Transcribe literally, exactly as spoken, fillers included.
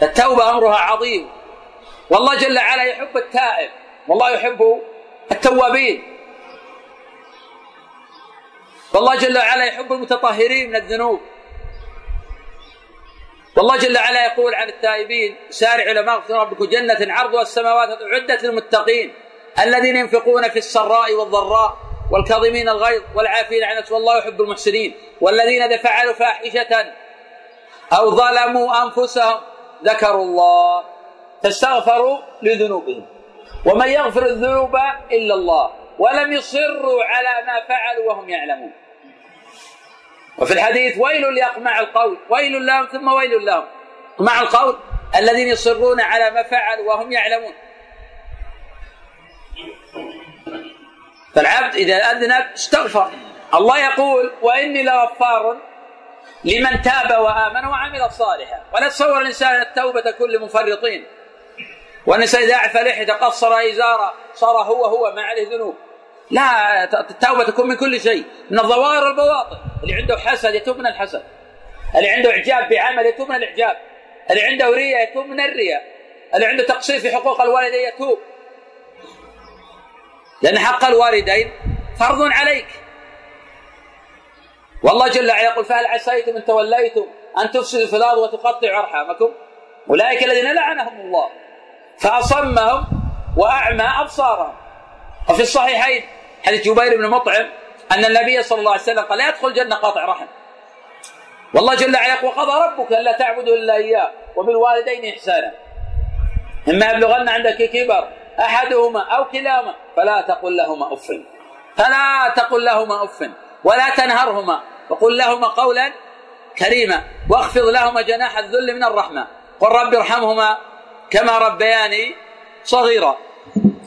التوبة أمرها عظيم، والله جل وعلا يحب التائب، والله يحب التوابين، والله جل وعلا يحب المتطهرين من الذنوب. والله جل وعلا يقول عن التائبين: سارعوا إلى مغفرة ربكم جنة عرضها السماوات أعدت للمتقين الذين ينفقون في السراء والضراء والكاظمين الغيظ والعافين عن الناس والله يحب المحسنين والذين إذا فعلوا فاحشة أو ظلموا أنفسهم ذكروا الله فاستغفروا لذنوبهم ومن يغفر الذنوب إلا الله ولم يصروا على ما فعلوا وهم يعلمون. وفي الحديث: ويل لأقمع القول، ويل لهم ثم ويل لهم. أقمع القول الذين يصرون على ما فعلوا وهم يعلمون. فالعبد إذا أذنب استغفر. الله يقول: وإني لغفار لمن تاب وآمن وعمل صالحا. ولا تصور الإنسان التوبة كل مفرطين، والإنسان إذا أعفى لحيته قصر إزاره صار هو هو ما عليه ذنوب. لا، التوبة تكون من كل شيء، من الظواهر والبواطن. اللي عنده حسد يتوب من الحسد، اللي عنده إعجاب بعمل يتوب من الإعجاب، اللي عنده رياء يتوب من الرياء، اللي عنده تقصير في حقوق الوالدين يتوب، لأن حق الوالدين فرض عليك. والله جل وعلا يقول: فهل عسيتم إن توليتم أن تفسدوا في الأرض وتقطعوا أرحامكم أولئك الذين لعنهم الله فأصمهم وأعمى أبصارهم. وفي الصحيحين حديث جبير بن مطعم أن النبي صلى الله عليه وسلم قال: لا يدخل الجنة قاطع رحم. والله جل وعلا يقول: وقضى ربك ألا تعبدوا إلا إياه وبالوالدين إحسانا إما يبلغن عندك كبر أحدهما أو كلاهما فلا تقل لهما أف فلا تقل لهما أف ولا تنهرهما وقل لهما قولا كريما واخفض لهما جناح الذل من الرحمة قل رب ارحمهما كما ربياني صغيرا.